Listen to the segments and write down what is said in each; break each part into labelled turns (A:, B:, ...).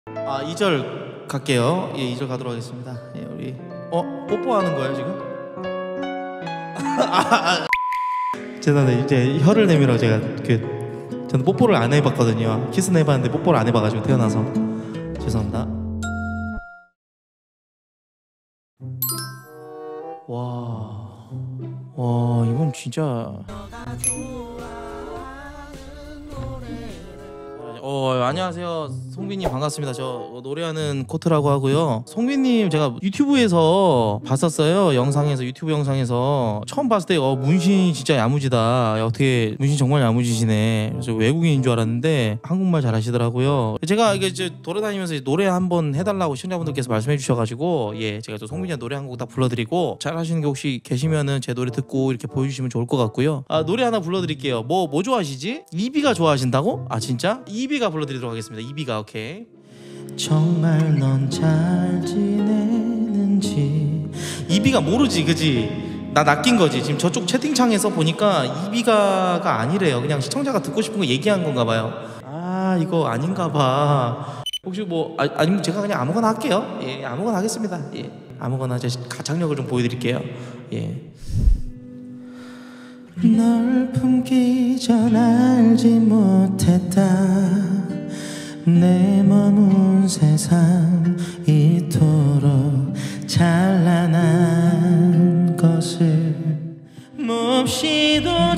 A: 아 2절 갈게요. 예, 2절 가도록 하겠습니다. 예, 우리 뽀뽀하는 거예요 지금? 죄송합니다. 이제 혀를 내밀어 제가 저는 뽀뽀를 안 해봤거든요. 키스는 해봤는데 뽀뽀를 안 해봐가지고 태어나서 죄송합니다. 와 이건 진짜. 안녕하세요 송빈님 반갑습니다. 저 노래하는 코트라고 하고요. 송빈님 제가 유튜브에서 봤었어요. 유튜브 영상에서 처음 봤을 때 문신 진짜 야무지다. 어떻게 문신 정말 야무지시네. 그래서 외국인인 줄 알았는데 한국말 잘하시더라고요. 제가 이게 돌아다니면서 노래 한번 해달라고 시청자분들께서 말씀해 주셔가지고 제가 또 송빈이 노래 한 곡 딱 불러드리고 잘하시는 게 혹시 계시면은 제 노래 듣고 이렇게 보여주시면 좋을 것 같고요. 노래 하나 불러드릴게요. 뭐 좋아하시지? 이비가 좋아하신다고? 아 진짜? 이비가 불러드리도록 하겠습니다. 이비가 오케이. 정말 넌 잘 지내는지. 이비가 모르지 그지? 나 낚인 거지. 지금 저쪽 채팅창에서 보니까 이비가가 아니래요. 그냥 시청자가 듣고 싶은 거 얘기한 건가 봐요. 아 이거 아닌가 봐. 혹시 아니면 제가 그냥 아무거나 할게요. 예 아무거나 하겠습니다. 예 아무거나 제 가창력을 좀 보여드릴게요. 예. 널 품기 전 알지 못했다. 내 머문 세상 이토록 찬란한 것을 몹시도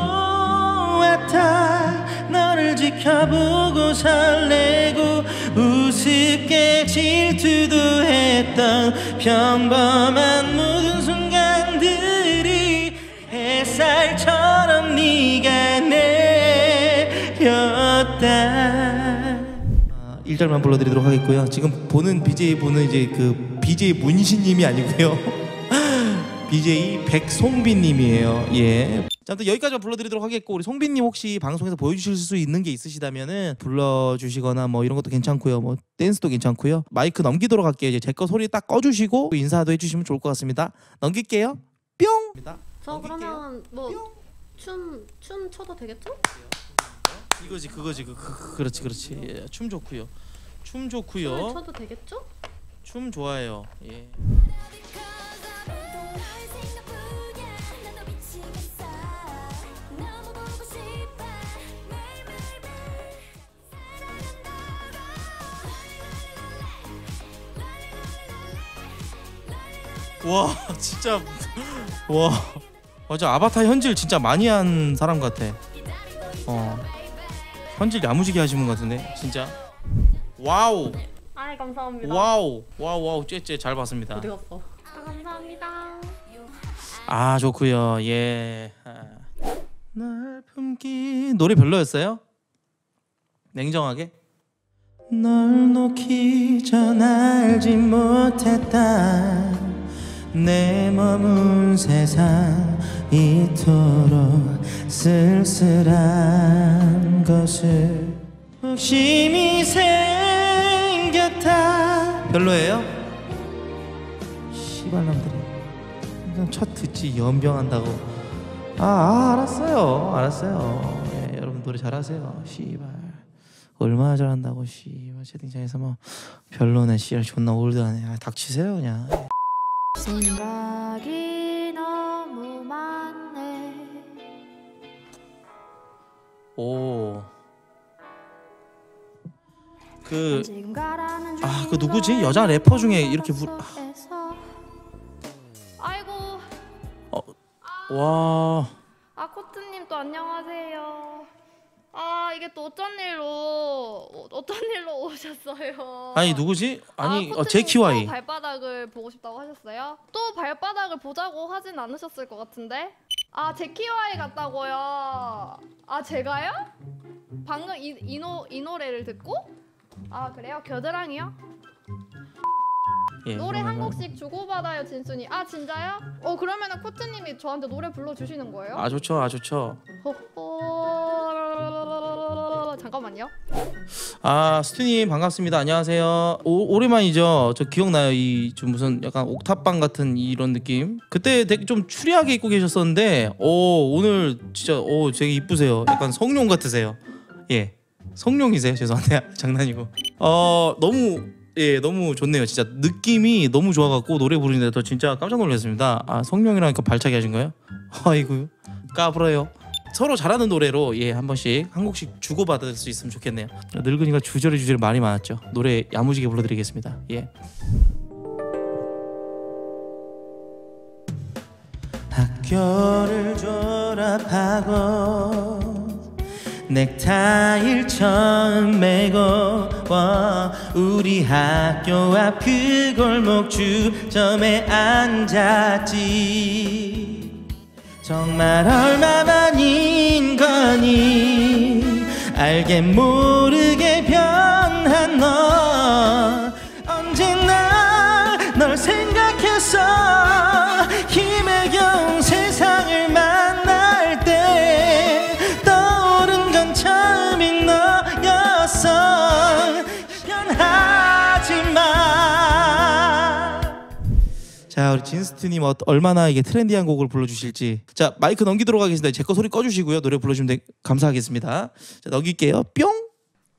A: 좋았다. 너를 지켜보고 설레고 우습게 질투도 했던 평범한 모든 순간들이 햇살처럼 네가 내렸다. 1절만 불러드리도록 하겠고요. 지금 보는 BJ분은 이제 그 BJ 문신님이 아니고요. BJ 백송빈님이에요. 예. 자, 아무튼 여기까지만 불러드리도록 하겠고 우리 송빈님 혹시 방송에서 보여주실 수 있는 게 있으시다면은 불러주시거나 뭐 이런 것도 괜찮고요. 뭐 댄스도 괜찮고요. 마이크 넘기도록 할게요. 이제 제 거 소리 딱 꺼주시고 인사도 해주시면 좋을 것 같습니다. 넘길게요. 뿅.
B: 저 그러면 뭐 춤 춰도 되겠죠?
A: 이거지 그거지 그렇지 예, 춤 좋고요. 춤
B: 춰도 되겠죠?
A: 춤 좋아해요. 예. 와 진짜 와 맞아. 아바타 현질 진짜 많이 한 사람 같아. 현질 야무지게 하신 분 같은데 진짜. 와우.
B: 아이 감사합니다.
A: 와우 쟤 잘 봤습니다.
B: 어디 갔어? 감사합니다.
A: 아 좋고요. 예. 날 품기 노래 별로였어요? 냉정하게? 널 놓기 전 알지 못했다. 내 머문 세상 이토록 쓸쓸한 것을 욕심이 생겼다. 별로예요? 씨발놈들이 그냥 첫 듣지 연병한다고. 알았어요. 예, 여러분 노래 잘하세요. 씨발 얼마나 잘한다고. 씨발 채팅창에서 뭐 별로네 씨발 존나 올드하네. 닥치세요 그냥.
B: 생각이 너무 많네.
A: 오. 그 누구지? 여자 래퍼 중에 이렇게
B: 아이고.
A: 와.
B: 코트님 또 안녕하세요. 이게 또 어떤 일로 오셨어요?
A: 아니 누구지? 아니
B: 코트님
A: 제키와이.
B: 또 발바닥을 보고 싶다고 하셨어요? 또 발바닥을 보자고 하진 않으셨을 것 같은데? 제키와이 같다고요? 제가요? 방금 이 노래를 듣고? 그래요? 겨드랑이요?
A: 예,
B: 노래 한 곡씩 주고받아요 진순이. 진짜요? 그러면은 코트님이 저한테 노래 불러주시는 거예요?
A: 좋죠.
B: 잠깐만요.
A: 스튜님 반갑습니다. 안녕하세요. 오랜만이죠. 저 기억나요. 이 좀 무슨 약간 옥탑방 같은 이런 느낌. 그때 되게 좀 추리하게 입고 계셨었는데 오늘 진짜 되게 이쁘세요. 약간 성룡 같으세요. 예, 성룡이세요. 죄송한데 장난이고. 너무 너무 좋네요. 진짜 느낌이 너무 좋아갖고 노래 부르는데 더 진짜 깜짝 놀랐습니다. 아 성룡이라니까 발차기 하신 거예요? 아이고 까불어요. 서로 잘하는 노래로 한 번씩 한 곡씩 주고받을 수 있으면 좋겠네요. 늙은이가 주저리 말이 많았죠. 노래 야무지게 불러드리겠습니다. 학교를 졸업하고 넥타이를 처음 매고 우리 학교 앞 그 골목 주점에 앉았지. 정말 얼마만인 거니 알게 모르게 변한 너. 언제나 널 생각해서 힘에 겨운 세상을 만날 때 떠오른 건 처음인 너였어. 변하지마. 자 우리 진스트님 얼마나 이게 트렌디한 곡을 불러주실지. 자 마이크 넘기도록 하겠습니다. 제 거 소리 꺼주시고요. 노래 불러주시면 감사하겠습니다. 자 넘길게요. 뿅.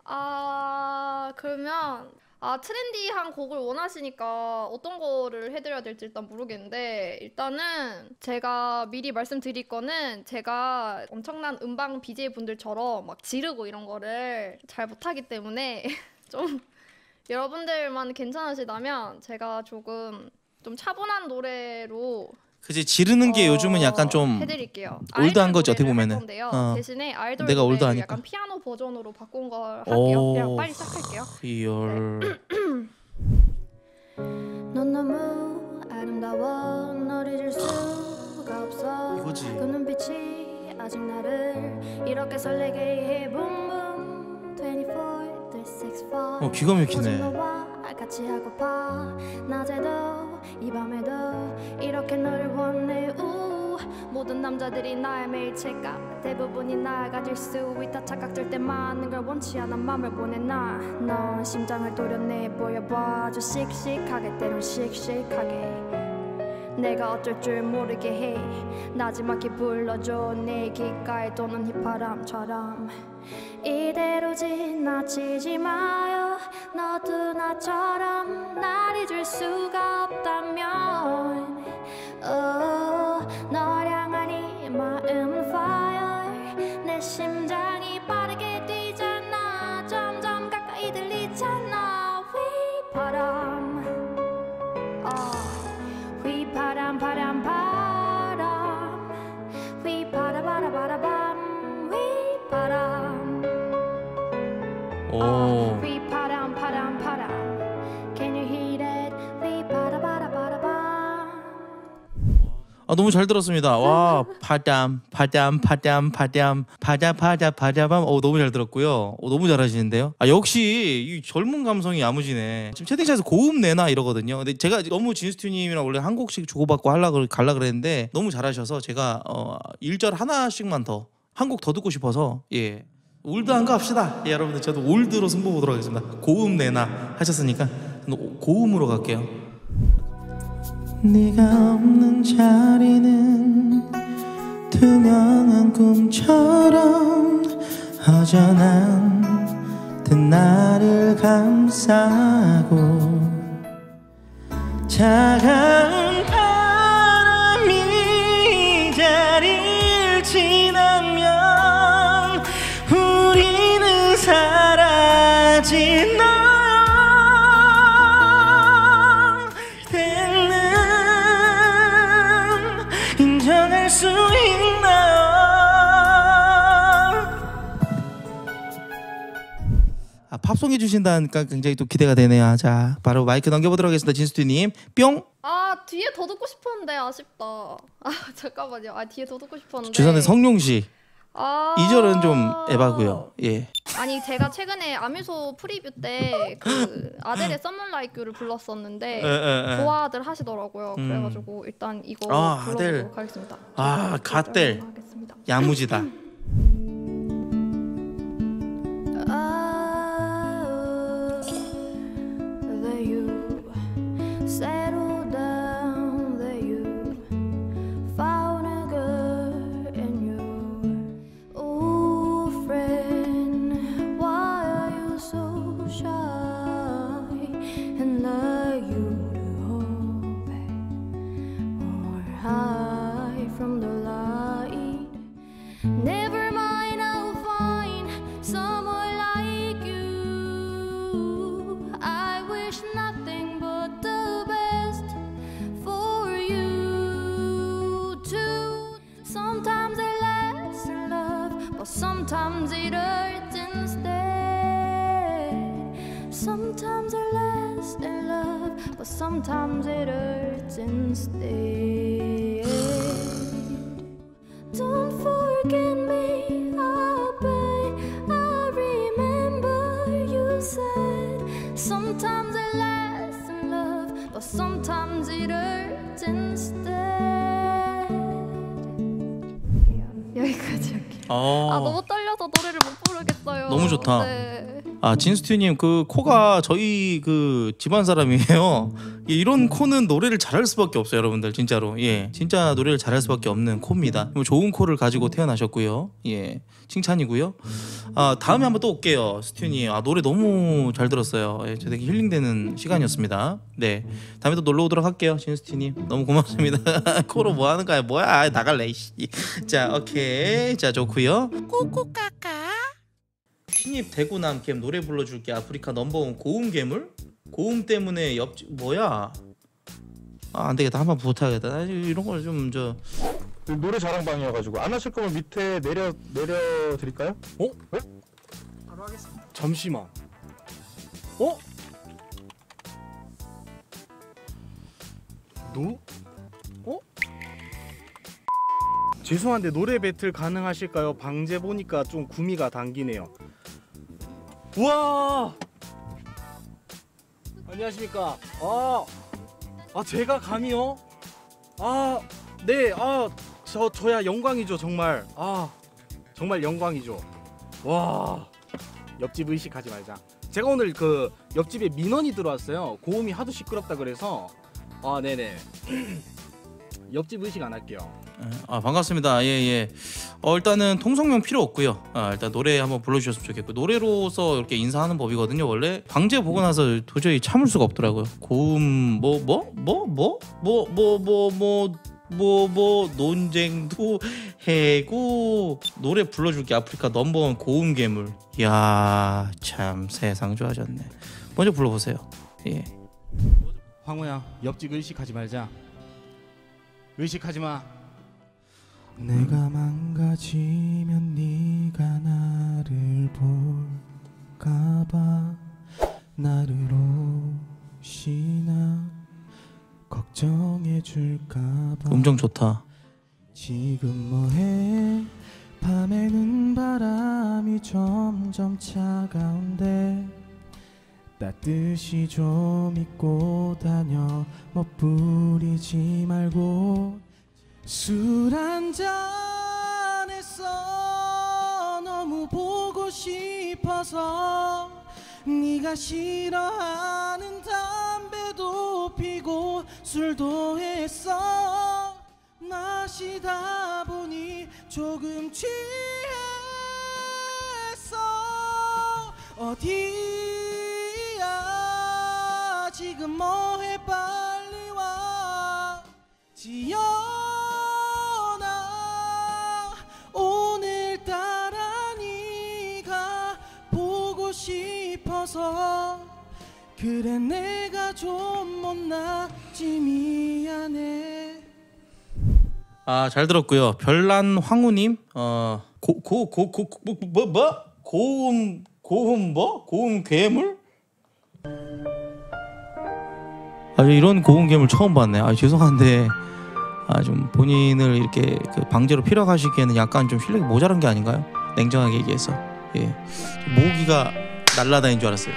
B: 그러면 트렌디한 곡을 원하시니까 어떤 거를 해드려야 될지 일단 모르겠는데, 일단은 제가 미리 말씀드릴 거는 제가 엄청난 음방 BJ 분들처럼 막 지르고 이런 거를 잘 못하기 때문에 좀 여러분들만 괜찮으시다면 제가 조금 좀 차분한 노래로
A: 그치 지르는 게 요즘은 약간 좀
B: 해드릴게요.
A: 올드한 거지 어떻게 보면은.
B: 대신에 아이돌
A: 내가
B: 노래를
A: 올드하니까.
B: 약간 피아노 버전으로 바꾼 걸 할게요. 그냥 빨리 시작할게요. 넌 너무 아름다워 널 잊을 수가 없어.
A: 이거지.
B: 그 눈빛이 아직 나를 이렇게 설레게 해. Boom boom 24, 365.
A: 기가 막히네.
B: 너와 같이 하고파. 낮에도 이 밤에도 이렇게 너를 원해. 모든 남자들이 나의 매일 책각 대부분이 날 가질 수 있다 착각될 때 많은 걸 원치 않아 맘을 보내. 넌 심장을 도려내 보여봐 아주 씩씩하게 때론 씩씩하게. 내가 어쩔 줄 모르게 해. 나지막히 불러줘 내 귓가에 도는 휘파람처럼. 이대로 지나치지 마요. 너도 나처럼 날 잊을 수가 없다면 널 향한 이 마음은 fire. 내 심장이 빠르게 뛰잖아. 점점 가까이 들리잖아. 휘바람 휘바람 바람 바람 휘바라바라바라밤 휘바람 휘바람 바람 바람 Can you hear that? 휘바라바라바라밤.
A: 너무 잘 들었습니다. 와 파담 너무 잘 들었고요. 너무 잘하시는데요. 역시 이 젊은 감성이 야무지네. 지금 채팅창에서 고음 내나 이러거든요. 근데 제가 너무 진스튜님이랑 원래 한 곡씩 주고받고 갈라 그랬는데 너무 잘하셔서 제가 1절 하나씩만 더 한 곡 더 듣고 싶어서 올드한 거 합시다. 여러분들 저도 올드로 승부 보도록 하겠습니다. 고음 내나 하셨으니까 고음으로 갈게요. 네가 없는 자리는 투명한 꿈처럼 허전한 듯 나를 감싸고 차가운 바람이 자리를 지나면 우리는 사라진 수 있나요? 팝송 해주신다니까 굉장히 또 기대가 되네요. 자 바로 마이크 넘겨보도록 하겠습니다. 진스튜님 뿅.
B: 뒤에 더 듣고 싶었는데 아쉽다. 잠깐만요. 뒤에 더 듣고 싶었는데.
A: 죄송한데 성룡씨 2절은 좀 에바고요.
B: 아니 제가 최근에 아미소 프리뷰 때 그 아델의 Someone Like You를 불렀었는데 좋아들 하시더라고요. 그래가지고 일단 이거 불러보도록 하겠습니다.
A: 갓델 야무지다.
B: Why are you so shy?
C: Sometimes it lasts in love, but sometimes it hurts instead. Don't forget me, I beg. I remember you said sometimes it lasts in love, but sometimes it hurts instead. 여기까지 할게요. 너무 떨려서 노래를 못 부르겠어요.
A: 너무 좋다.
B: 네.
A: 진스튜님 그 코가 저희 그 집안 사람이에요. 예, 이런 코는 노래를 잘할 수밖에 없어요, 여러분들. 진짜로. 예, 진짜 노래를 잘할 수밖에 없는 코입니다. 좋은 코를 가지고 태어나셨고요. 예, 칭찬이고요. 다음에 한번 또 올게요, 스튜님. 노래 너무 잘 들었어요. 예, 저 되게 힐링되는 시간이었습니다. 네, 다음에 또 놀러 오도록 할게요, 진스튜님. 너무 고맙습니다. 코로 뭐 하는 거야? 뭐야? 나갈래. 이씨. 자, 오케이. 자, 좋고요. 꼬꼬까까. 신입 대구남 캠 노래 불러줄게. 아프리카 넘버원 고음 괴물? 고음 때문에 옆집 뭐야? 안 되겠다. 한번 부탁하겠다. 이런 걸 좀
D: 노래 자랑방이어가지고 안 하실 거면 밑에 내려 드릴까요?
E: 바로 하겠습니다. 잠시만. 죄송한데 노래 배틀 가능하실까요? 방제 보니까 좀 구미가 당기네요. 우와! 안녕하십니까? 제가 감히요? 네, 저야 영광이죠, 정말. 정말 영광이죠. 와, 옆집 의식하지 말자. 제가 오늘 그 옆집에 민원이 들어왔어요. 고음이 하도 시끄럽다 그래서. 네네. 옆집 의식 안 할게요.
A: 반갑습니다. 예. 일단은 통성명 필요 없고요. 일단 노래 한번 불러주셨으면 좋겠고, 노래로서 이렇게 인사하는 법이거든요. 원래 방제 보고 나서 도저히 참을 수가 없더라고요. 고음 논쟁도 해고 노래 불러줄게. 아프리카 넘버원 고음 괴물. 이야, 참 세상 좋아졌네. 먼저 불러보세요. 예.
E: 황호야, 옆집 의식하지 말자. 의식하지 마. 내가 망가지면 네가 나를 볼까봐 나를 혹시나 걱정해 줄까봐.
A: 음정 좋다.
E: 지금 뭐해? 밤에는 바람이 점점 차가운데 따뜻이 좀 입고 다녀. 멋부리지 말고 술 한잔 했어. 너무 보고 싶어서. 네가 싫어하는 담배도 피고 술도 했어. 마시다 보니 조금 취했어. 어디야 지금 뭐해? 빨리 와 지연아. 오늘따라 네가 보고 싶어서 그래. 내가 좀 못났지 미안해.
A: 잘 들었고요. 별난 황우님, 고음 괴물? 이런 고음 괴물 처음 봤네. 죄송한데 좀 본인을 이렇게 그 방제로 필요하시기에는 약간 좀 실력이 모자란 게 아닌가요? 냉정하게 얘기해서. 예, 모기가 날라다닌 줄 알았어요.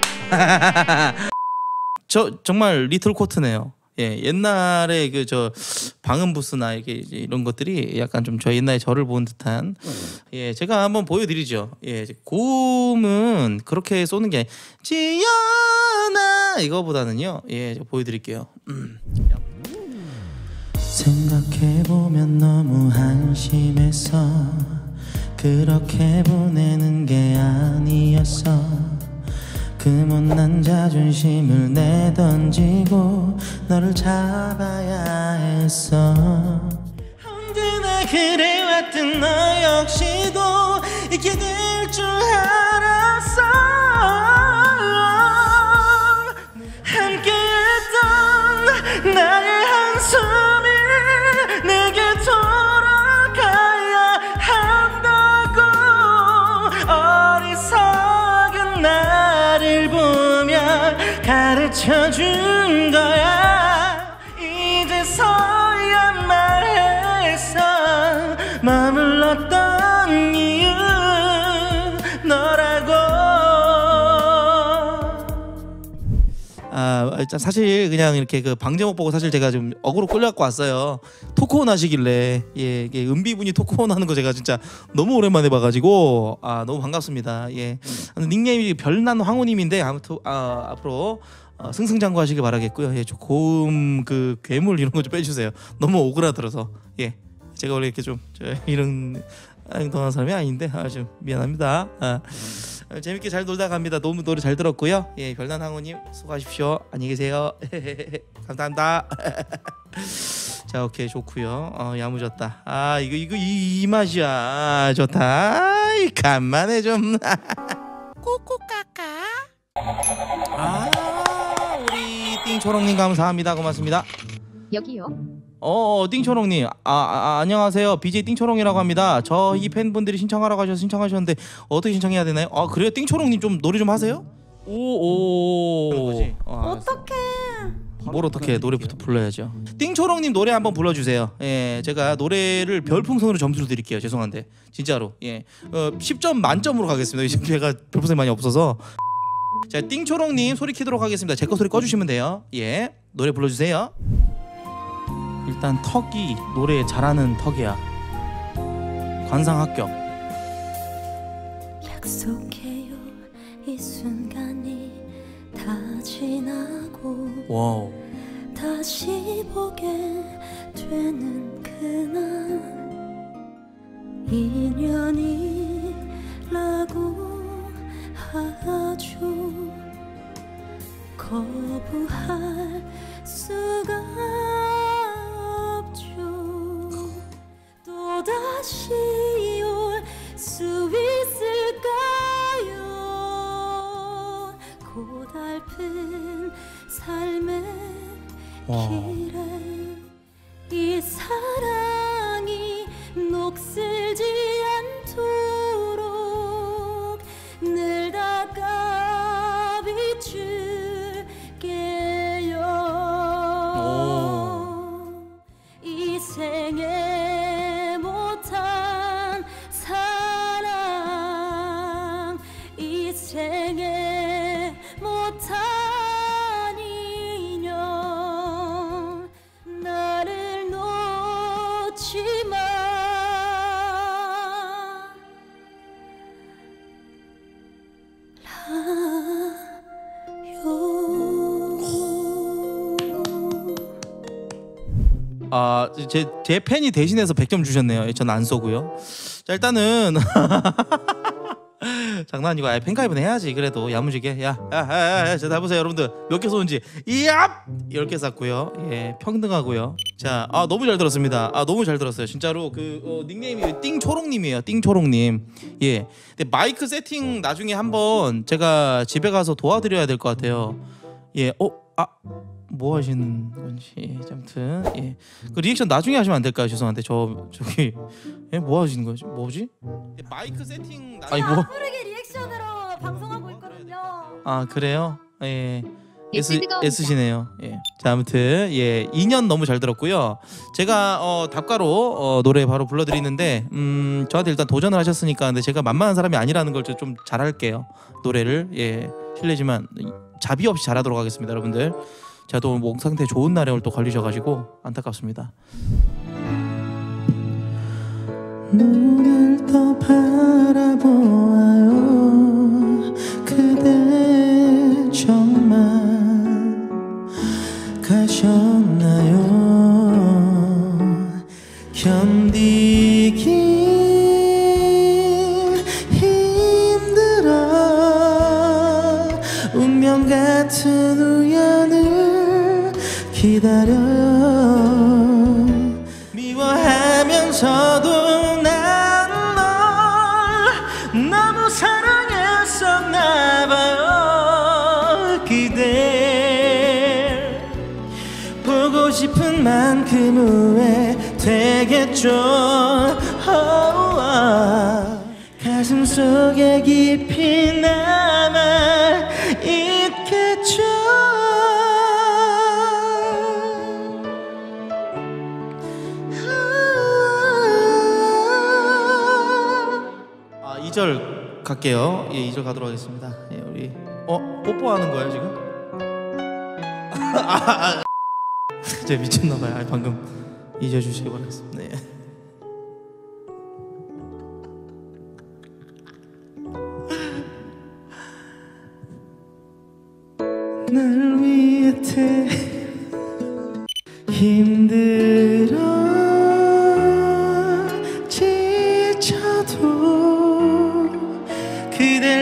A: 저 정말 리틀 코트네요. 예, 옛날에 그 방음 부스나 이런 것들이 약간 좀 저 옛날에 저를 본 듯한. 예, 제가 한번 보여드리죠. 예, 고음은 그렇게 쏘는 게 지연아 이거보다는요. 예, 제가 보여드릴게요. 생각해보면 너무 한심해서 그렇게 보내는 게 아니었어. 그 못난 자존심을 내던지고 너를 잡아야 했어. 언제나 그래왔던 너 역시도 이렇게 될 줄 알았어. 함께했던 나의 한숨이 내게 돌아가야 한다고. 어리석은 나를 보며 가르쳐준 거야. 이제서야 말했어. 머물렀던 이유 너라고. 일단 사실 그냥 이렇게 그 방제목 보고 사실 제가 좀 어그로 끌려갖고 왔어요. 토크온 하시길래 예, 이게 은비분이 토크온 하는 거 제가 진짜 너무 오랜만에 봐가지고 너무 반갑습니다. 예, 닉네임이 별난 황후님인데 아무튼 앞으로 승승장구하시길 바라겠고요. 예, 좀 고음 그 괴물 이런 거 좀 빼주세요. 너무 오그라들어서. 예, 제가 원래 이렇게 좀 이런 행동하는 사람이 아닌데 좀 미안합니다. 재밌게 잘 놀다 갑니다. 너무 노래 잘 들었고요. 예, 별난 황후님 수고하십시오. 안녕히 계세요. 감사합니다. 자, 오케이, 좋고요. 야무졌다. 이거 이 맛이야. 좋다. 간만에 좀. 꼬꼬까까. 우리 띵초롱님 감사합니다. 고맙습니다.
F: 여기요.
A: 띵초롱님 안녕하세요. BJ 띵초롱이라고 합니다. 저희 팬분들이 신청하라고 하셔서 신청하셨는데 어떻게 신청해야 되나요? 그래요? 띵초롱님 좀 노래 좀 하세요?
F: 어떡해.
A: 뭘 어떻게 노래부터 불러야죠. 띵초롱님 노래 한번 불러주세요. 예, 제가 노래를 별풍선으로 점수를 드릴게요. 죄송한데 진짜로. 예, 10점 만점으로 가겠습니다. 이제 제가 별풍선이 많이 없어서. 자, 띵초롱님 소리 키도록 하겠습니다. 제 거 소리 꺼주시면 돼요. 예, 노래 불러주세요. 일단 턱이 노래 잘하는 턱이야. 관상 합격.
C: 약속해요 이 순간이 다 지나고
A: 와우.
C: 다시 보게 되는 그날 인연이라고 하죠. 거부할 수가 없죠. 또다시 올 수 있을까요? 고달픈 삶의 길에 이 사랑이 녹슬지 않도록 늘 닦아 비출게요. 이 생에 못한 사랑, 이 생에 못한 인연, 나를 놓지 말아요.
A: 제 팬이 대신해서 100점 주셨네요. 전 안 쏘고요. 자, 일단은 장난 아니고 팬가입은 해야지. 그래도 야무지게. 자, 해보세요 여러분들. 몇 개 쏘는지. 이압 10개 쐈고요. 예, 평등하고요. 자, 너무 잘 들었습니다. 너무 잘 들었어요. 진짜로 그 닉네임이 띵초롱님이에요. 띵초롱님. 예. 근데 마이크 세팅 나중에 한번 제가 집에 가서 도와드려야 될 것 같아요. 예. 뭐 하시는 건지. 아무튼 예, 그 리액션 나중에 하시면 안 될까요? 죄송한데 저기 뭐 하시는 거지? 뭐지? 마이크 세팅 뭐
C: 빠르게 리액션으로 방송하고 있거든요.
A: 그래요? 예.
F: 엑시드가
A: 애쓰시네요. 예. 자, 아무튼 예, 2년 너무 잘 들었고요. 제가 답가로 노래 바로 불러드리는데 저한테 일단 도전을 하셨으니까 근데 제가 만만한 사람이 아니라는 걸 좀 잘할게요. 노래를. 예, 실례지만 자비 없이 잘하도록 하겠습니다, 여러분들. 제가 또 몸 상태 좋은 날에 오늘 또 걸리셔가지고 안타깝습니다. 눈을 떠 바라보아요. 그대 정말 가셨나요? 견디긴 힘들어. 운명 같은 우연을 기다려요. 미워하면서도 난 널 너무 사랑했었나봐요. 그대 보고 싶은 만큼 후회되겠죠. 가슴 속에 깊이 남아 있겠죠. 2절 갈게요. 예, 2절 가도록 하겠습니다. 예, 우리 뽀뽀하는 거예요 지금? 진짜 미쳤나봐요. 아, 방금 잊어주시기 바라겠습니다. 네. 날 위해 힘들어 지쳐도 그댈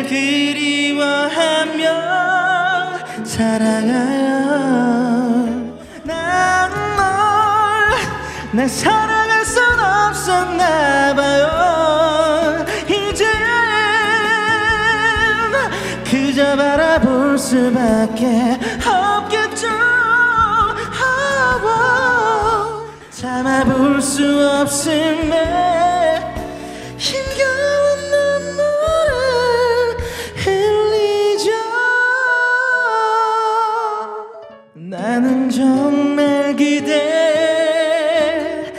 A: 그리워하며 살아가요. 날 사랑할 순 없었나봐요. 이젠 그저 바라볼 수밖에 없겠죠. 참아볼 수 없음에 힘겨운 눈물을 흘리죠. 나는 정말 그댈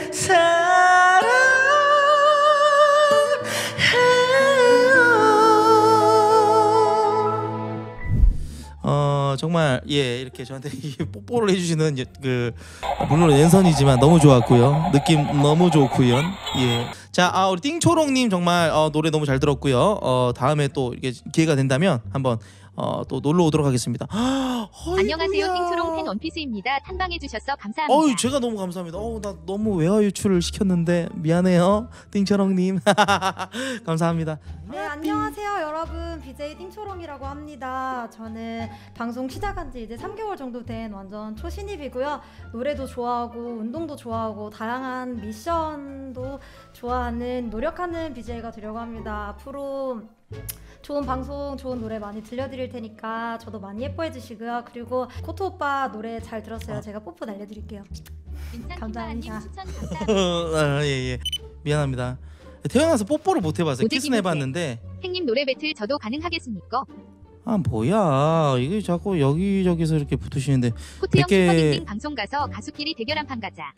A: 사랑해요. 정말 예 이렇게 저한테 뽀뽀를 해주시는 물론 랜선이지만 너무 좋았고요. 느낌 너무 좋고요. 예. 자, 우리 띵초롱님 정말 노래 너무 잘 들었고요. 다음에 또 이렇게 기회가 된다면 한번 또 놀러 오도록 하겠습니다.
F: 안녕하세요. 띵초롱 팬 원피스입니다. 탄방해 주셔서 감사합니다.
A: 어유 제가 너무 감사합니다. 나 너무 외화 유출을 시켰는데 미안해요, 띵초롱님. 감사합니다.
G: 네, 안녕하세요 여러분. BJ 띵초롱이라고 합니다. 저는 방송 시작한 지 이제 3개월 정도 된 완전 초신입이고요. 노래도 좋아하고 운동도 좋아하고 다양한 미션도 좋아하는 노력하는 BJ가 되려고 합니다. 앞으로 좋은 방송, 좋은 노래 많이 들려드릴 테니까 저도 많이 예뻐해 주시고요. 그리고 코트 오빠 노래 잘 들었어요. 제가 뽀뽀 날려드릴게요. 감사합니다.
F: 추천 감사합니다.
A: 예. 미안합니다. 태어나서 뽀뽀를 못 해봤어요. 키스는 해봤는데.
F: 행님 노래 배틀 저도 가능하겠습니까?
A: 아 뭐야 이게 자꾸 여기저기서 이렇게 붙으시는데.
F: 코트형
A: 100개...
F: 슈퍼딩딩 방송 가서 가수끼리 대결 한 판 가자.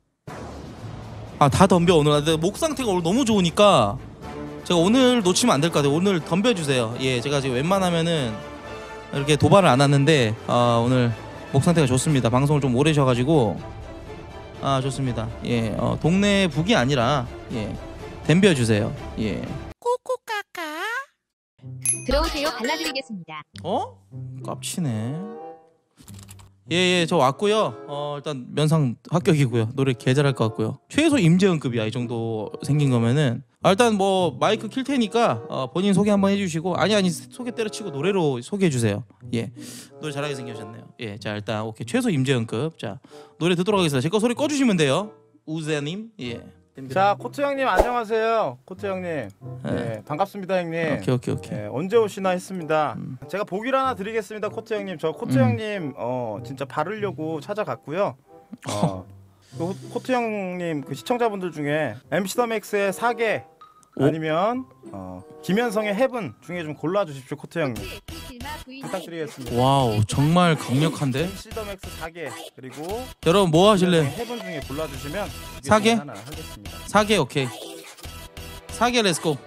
A: 다 덤벼 오늘. 내 목 상태가 오늘 너무 좋으니까 제가 오늘 놓치면 안 될 것 같아요. 오늘 덤벼주세요. 예, 제가 지금 웬만하면은 이렇게 도발을 안 하는데 오늘 목 상태가 좋습니다. 방송을 좀 오래 쉬어가지고 좋습니다. 예, 동네 북이 아니라 예, 덤벼주세요. 예.
F: 꼬꼬까까 들어오세요. 발라드리겠습니다.
A: 깝치네. 예, 저 왔고요. 일단 면상 합격이고요. 노래 개 잘할 것 같고요. 최소 임재은급이야. 이 정도 생긴 거면은. 일단 뭐 마이크 킬 테니까 본인 소개 한번 해주시고 아니 소개 때려치고 노래로 소개해 주세요. 예, 노래 잘하게 생기셨네요. 예, 자 일단 오케이 최소 임재은급. 자 노래 듣도록 하겠습니다. 제 거 소리 꺼주시면 돼요. 우재님. 예.
E: 자, 코트 형님 안녕하세요. 코트 형님. 네, 반갑습니다 형님.
A: 오케이.
E: 네, 언제 오시나 했습니다. 제가 보기를 하나 드리겠습니다. 코트 형님. 저 코트 형님 진짜 바르려고 찾아갔고요. 그 코트 형님 그 시청자분들 중에 MC 더 맥스의 사계 아니면 김현성의 헤븐 중에 좀 골라주십시오. 코트 형님 부탁드리겠습니다.
A: 와우 정말 강력한데.
E: MC 더 맥스 사계 그리고
A: 여러분 뭐 하실래요?
E: 헤븐 중에 골라주시면
A: 사계?
E: 하나 하겠습니다.
A: 사계 오케이. 사계 렛츠고.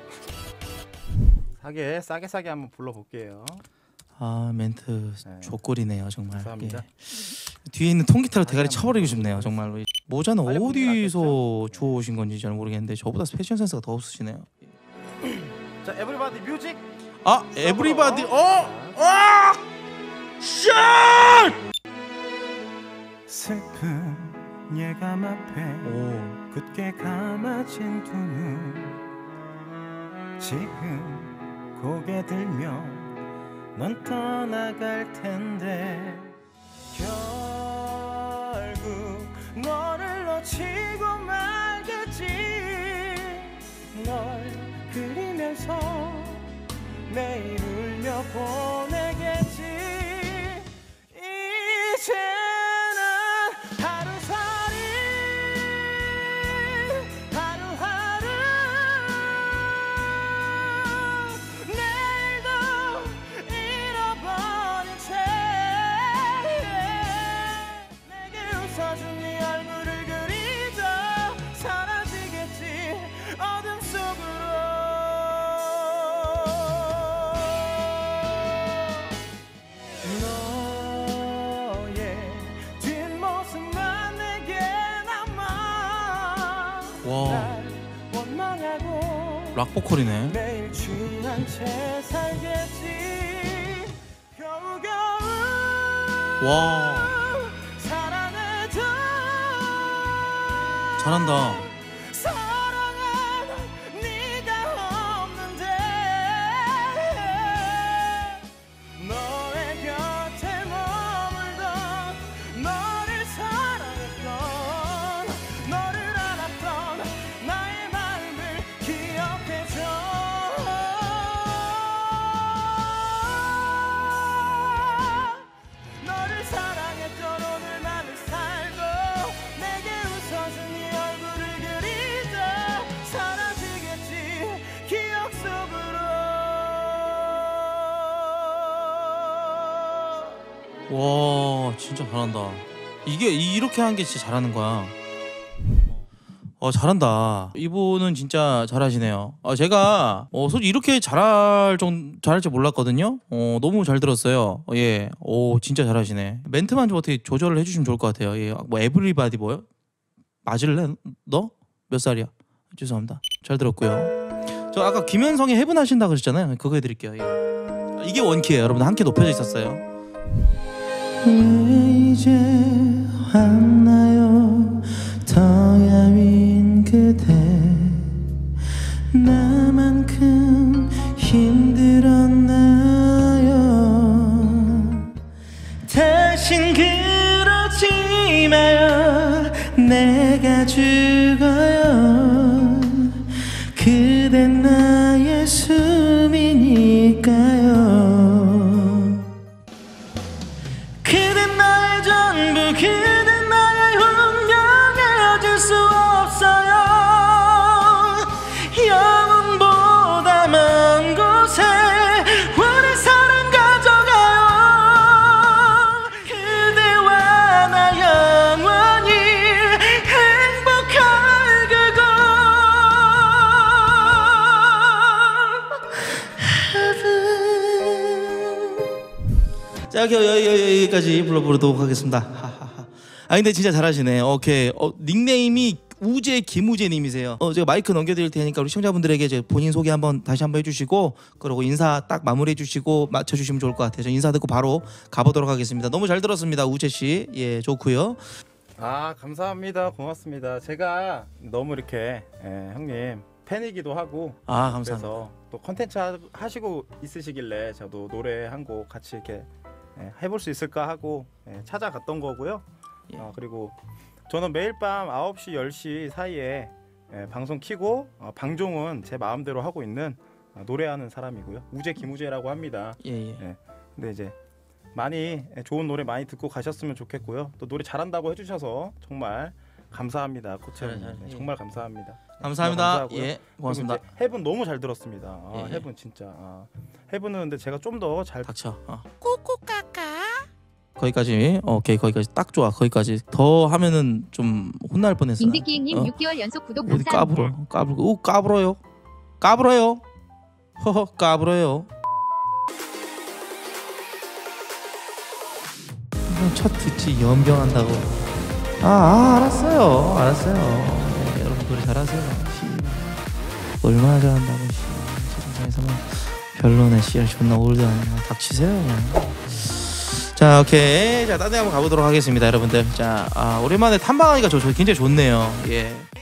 E: 사계 싸게 한번 불러볼게요.
A: 멘트 족골이네요 정말.
E: 감사합니다.
A: 예. 뒤에 있는 통기타로 대가리 쳐버리고 싶네요 정말로. 모자는 어디서 주워오신 건지 잘 모르겠는데 저보다 패션 센스가 더 없으시네요.
E: 자, 에브리바디 뮤직.
A: 에브리바디. 샷!
E: 슬픈 예감 앞에 굳게 감아진 두 눈 지금 고개 들며 넌 떠나갈 텐데 결국 너를 놓치고 말겠지. 널 그리면서 매일 울며 보내겠지. 이제는 하루살이 하루하루 내일도 잃어버린 채 내게 웃어준 네 얼굴을 그리자 사라지겠지 어둠 속으로.
A: 락 보컬이네.
E: 매일 취한 채 살겠지. 겨우겨우
A: 와,
E: 사랑해줘.
A: 잘한다.
E: 사랑은 네가 없는데 너의 곁에 머물던 너를 사랑했던 너를 안았던 나의 마음을 기억해줘. 너를 사랑했던 오늘만을 살고 내게 웃어준 네 얼굴을 그리자. 사라지겠지 기억 속으로.
A: 와, 진짜 잘한다. 이게 이렇게 하는 게 진짜 잘하는 거야. 잘한다. 이분은 진짜 잘하시네요. 제가 솔직히 이렇게 잘할지 몰랐거든요. 너무 잘 들었어요. 예, 진짜 잘하시네. 멘트만 좀 어떻게 조절을 해주시면 좋을 것 같아요. 예, 뭐 에브리바디 뭐요? 맞을래? 너? 몇 살이야? 죄송합니다. 잘 들었고요. 저 아까 김현성이 해븐하신다 그러셨잖아요. 그거 해드릴게요. 예. 이게 원키예요. 여러분 한 키 높여져 있었어요. 왜 이제 왔나요? 더 야윈 그대 나만큼 힘들었나요? 다신 그러지 마요. 내가 죽어요. 그댄 나의 숨이니까요. 그댄 나의 전부, 그댄 나의 운명. 헤어질 수 없어요. 영원보다 먼 곳에 우리 사랑 가져가요. 그대와 나 영원히 행복할 그곳. 자, 여기까지 불러보도록 하겠습니다. 근데 진짜 잘하시네. 오케이. 닉네임이 우재 김우재님이세요. 제가 마이크 넘겨드릴 테니까 우리 시청자분들에게 이제 본인 소개 다시 한번 해주시고, 그리고 인사 딱 마무리해주시고 맞춰주시면 좋을 것 같아요. 저 인사 듣고 바로 가보도록 하겠습니다. 너무 잘 들었습니다, 우재 씨. 예, 좋고요.
E: 감사합니다. 고맙습니다. 제가 너무 이렇게 형님 팬이기도 하고
A: 감사합니다.
E: 그래서 또 컨텐츠 하시고 있으시길래 저도 노래 한 곡 같이 이렇게 해볼 수 있을까 하고 찾아갔던 거고요. 그리고 저는 매일 밤 9시 10시 사이에 방송 키고 방종은 제 마음대로 하고 있는 노래하는 사람이고요. 우재 김우재라고 합니다.
A: 예.
E: 근데 이제 많이 좋은 노래 많이 듣고 가셨으면 좋겠고요. 또 노래 잘한다고 해주셔서 정말 감사합니다, 코치 형. 정말 감사합니다.
A: 감사합니다. 예, 고맙습니다.
E: 헤븐 너무 잘 들었습니다.
A: 예.
E: 헤븐 진짜. 헤븐은 근데 제가 좀 더 잘.
A: 닥쳐. 거기까지. 오케이, 거기까지 딱 좋아. 거기까지 더 하면은 좀 혼날 뻔했어요.
F: 인디기행님 6개월 연속 구독 감사합니다.
A: 까불어요. 허허, 까불어요. 첫 듣지 연병한다고. 알았어요. 네, 여러분 노래 잘하세요. 얼마나 잘한다고. 세상에서는 별로네. 존나 올드하네. 닥치세요 그냥. 자, 오케이. 자, 딴 데 한번 가보도록 하겠습니다, 여러분들. 자, 오랜만에 탐방하니까 굉장히 좋네요. 예.